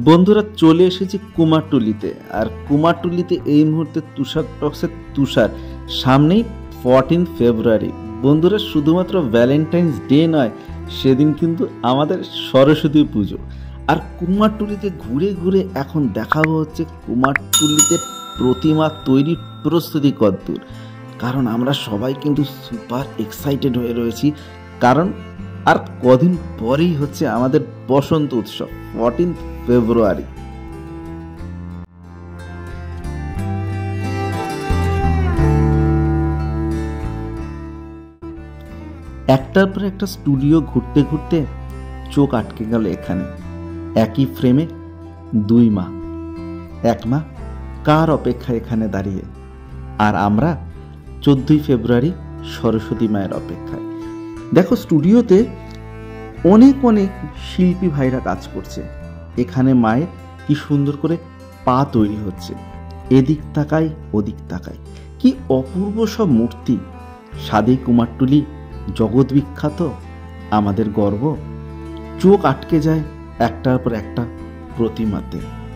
বন্ধুরা চলে এসেছি কুমারটুলিতে। আর কুমারটুলিতে এই মুহূর্তে তুষার টক্সের তুষার সামনেই 14 ফেব্রুয়ারি। বন্ধুরা শুধুমাত্র ভ্যালেন্টাইন্স ডে নয়, সেদিন কিন্তু আমাদের সরস্বতী পুজো। আর কুমারটুলিতে ঘুরে ঘুরে এখন দেখাবো হচ্ছে কুমারটুলিতে প্রতিমা তৈরির প্রস্তুতি কতদূর। কারণ আমরা সবাই কিন্তু সুপার এক্সাইটেড হয়ে রয়েছি, কারণ আর কদিন পরেই হচ্ছে আমাদের বসন্ত উৎসব 14 ফেব্রুয়ারি। একটার পর একটা স্টুডিও ঘুরতে ঘুরতে চোখ আটকে গেল এখানে। একই ফ্রেমে দুই মা, এক মা কার অপেক্ষা এখানে দাঁড়িয়ে, আর আমরা 14 ফেব্রুয়ারি সরস্বতী মায়ের অপেক্ষায়। দেখো স্টুডিওতে অনেক অনেক শিল্পী ভাইরা কাজ করছে। এখানে মায়ের কি সুন্দর করে পা তৈরি হচ্ছে, এদিক তাকাই ওদিক তাকাই, কি অপূর্ব সব মূর্তি। সাদেই কুমারটুলি জগৎ বিখ্যাত, আমাদের গর্ব। চোখ আটকে যায় একটার পর একটা প্রতিমাতে।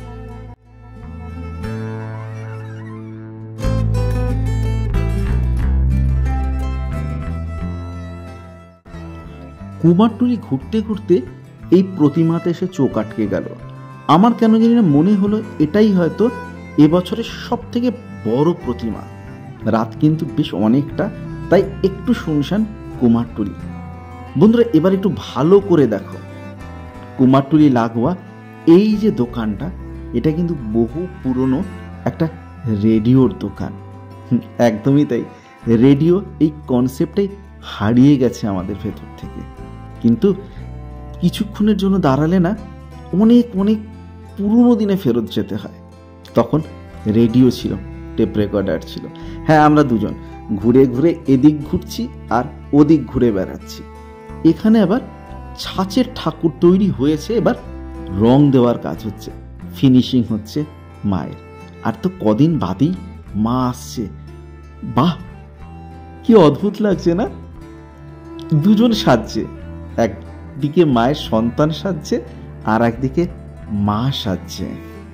কুমারটুলি ঘুরতে ঘুরতে এই প্রতিমাতে এসে চোখ আটকে গেল। আমার কেন জানি না মনে হলো এটাই হয়তো এবছরের সব থেকে বড় প্রতিমা। রাত কিন্তু বেশ অনেকটা, তাই একটু শুনশান কুমারটুলি। বন্ধুরা এবার একটু ভালো করে দেখো, কুমারটুলি লাগোয়া এই যে দোকানটা, এটা কিন্তু বহু পুরনো একটা রেডিওর দোকান। একদমই তাই, রেডিও এই কনসেপ্টটাই হারিয়ে গেছে আমাদের ভেতর থেকে। কিন্তু কিছুক্ষণের জন্য দাঁড়ালে না অনেক অনেক পুরনো দিনে ফেরত যেতে হয়। তখন রেডিও ছিল, টেপ রেকর্ডার ছিল। হ্যাঁ, আমরা দুজন ঘুরে ঘুরে এদিক ঘুরছি আর ওদিক ঘুরে বেড়াচ্ছি। এখানে আবার ছাঁচের ঠাকুর তৈরি হয়েছে, এবার রং দেওয়ার কাজ হচ্ছে, ফিনিশিং হচ্ছে মায়ের। আর তো কদিন বাদেই মা আসছে। বাহ, কি অদ্ভুত লাগছে না? দুজন সাজছে, একদিকে মায়ের সন্তান সাজছে আর একদিকে মা সাজছে।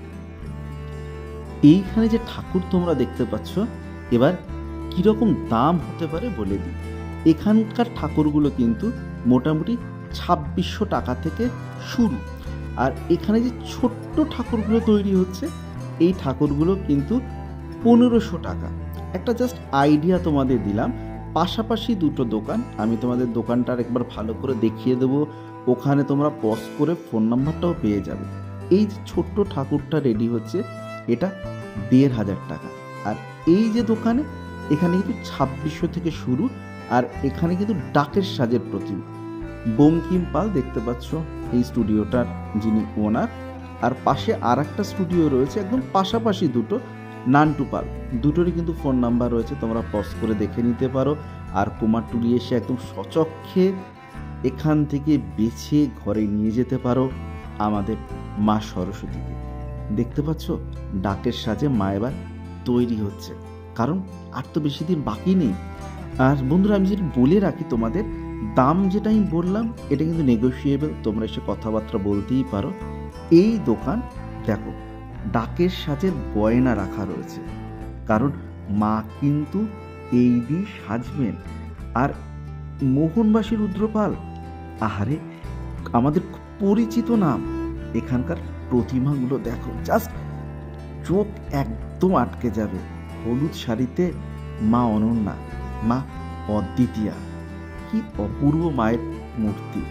এইখানে যে ঠাকুর তোমরা দেখতে পাচ্ছ, এবার কিরকম দাম হতে পারে বলে দিই। এখানকার ঠাকুরগুলো কিন্তু মোটামুটি 2600 টাকা থেকে শুরু। আর এখানে যে ছোট্ট ঠাকুরগুলো তৈরি হচ্ছে, এই ঠাকুরগুলো কিন্তু 1500 টাকা। একটা জাস্ট আইডিয়া তোমাদের দিলাম। পাশাপাশি দুটো দোকান, আমি তোমাদের দোকানটা একবার ভালো করে দেখিয়ে দেবো। ওখানে তোমরা পজ করে ফোন নাম্বারটাও পেয়ে যাবে। এই যে ছোট্ট ঠাকুরটা রেডি হচ্ছে, এটা 1500 টাকা। আর এই যে দোকানে, এখানে কিন্তু 2600 থেকে শুরু। আর এখানে কিন্তু ডাকের সাজের প্রতিমা। বঙ্কিম পাল দেখতে পাচ্ছ এই স্টুডিওটার যিনি ওনার। আর পাশে আর একটা স্টুডিও রয়েছে একদম পাশাপাশি দুটো, নান্টু পাল। দুটোরই কিন্তু ফোন নাম্বার রয়েছে, তোমরা পজ করে দেখে নিতে পারো। আর কুমারটুলি এসে একদম সচক্ষে এখান থেকে বেছে ঘরে নিয়ে যেতে পারো আমাদের মা সরস্বতীকে। দেখতে পাচ্ছ ডাকের সাজে মা এবার তৈরি হচ্ছে, কারণ আর তো বেশি দিন বাকি নেই। আর বন্ধুরা আমি যেটা বলে রাখি, তোমাদের দাম যেটা আমি বললাম এটা কিন্তু নেগোশিয়েবল, তোমরা এসে কথাবার্তা বলতেই পারো। এই দোকান দেখো, ডাকের সাজের গয়না রাখা রয়েছে, কারণ মা কিন্তু এই দিয়ে সাজবেন। আর মোহনবাসী রুদ্রপাল, আহারে আমাদের পরিচিত নাম। এখানকার প্রতিমাগুলো দেখো, জাস্ট চোখ একদম আটকে যাবে। হলুদ শাড়িতে মা অনন্যা, মা অদ্বিতীয়া, কি অপূর্ব মায়ের মূর্তি।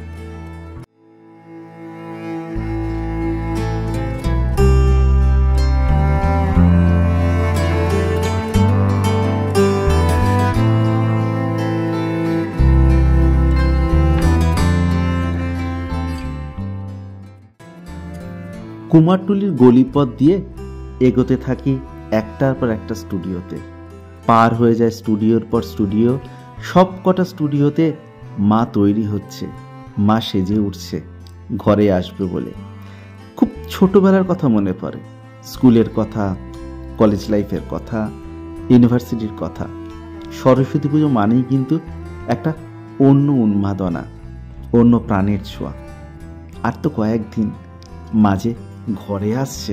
কুমারটুলির গলিপথ দিয়ে এগোতে থাকি একটার পর একটা স্টুডিওতে। পার হয়ে যায় স্টুডিওর পর স্টুডিও। সব কটা স্টুডিওতে মা তৈরি হচ্ছে, মা সেজে উঠছে ঘরে আসবে বলে। খুব ছোটবেলার কথা মনে পড়ে, স্কুলের কথা, কলেজ লাইফের কথা, ইউনিভার্সিটির কথা। সরস্বতী পুজো মানেই কিন্তু একটা অন্য উন্মাদনা, অন্য প্রাণের ছোঁয়া। আর তো কয়েকদিন মাঝে ঘরে আসছে।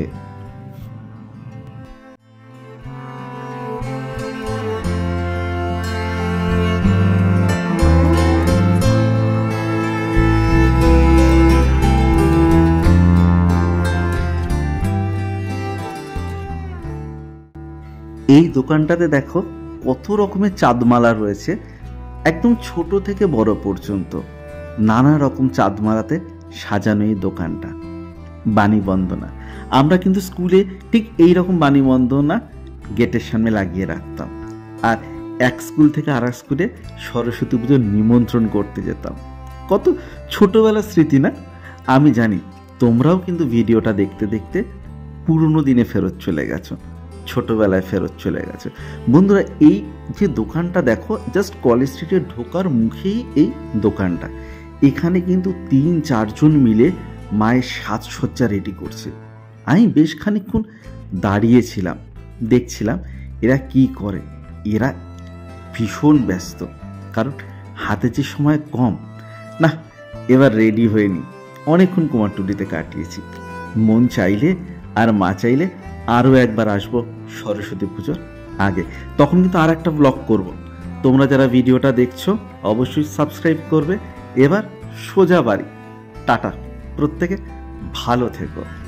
এই দোকানটাতে দেখো কত রকমের চাঁদমালা রয়েছে, একদম ছোট থেকে বড় পর্যন্ত নানা রকম চাঁদমালাতে সাজানো এই দোকানটা। বাণীবন্দনা, আমরা কিন্তু স্কুলে ঠিক এই রকম বাণীবন্দনা গেটের সামনে লাগিয়ে রাখতাম, আর এক স্কুল থেকে আর এক স্কুলে সরস্বতী পুজোর নিমন্ত্রণ করতে যেতাম। কত ছোটবেলার স্মৃতি না? আমি জানি তোমরাও কিন্তু ভিডিওটা দেখতে দেখতে পুরনো দিনে ফেরত চলে গেছো, ছোটবেলায় ফেরত চলে গেছে। বন্ধুরা, এই যে দোকানটা দেখো, জাস্ট কলেজ স্ট্রিটে ঢোকার মুখেই এই দোকানটা। এখানে কিন্তু 3-4 জন মিলে মায়ের সাজসজ্জা রেডি করছে। আমি বেশ খানিকক্ষণ দাঁড়িয়েছিলাম, দেখছিলাম এরা কি করে। এরা ভীষণ ব্যস্ত, কারণ হাতে যে সময় কম না। এবার রেডি হয়ে নি, অনেকক্ষণ কুমারটুলিতে কাটিয়েছি। মন চাইলে আর মা চাইলে আরও একবার আসবো সরস্বতী পুজোর আগে, তখন কিন্তু আর একটা ব্লগ করব। তোমরা যারা ভিডিওটা দেখছো অবশ্যই সাবস্ক্রাইব করবে। এবার সোজা বাড়ি, টাটা, প্রত্যেকে ভালো থেকো।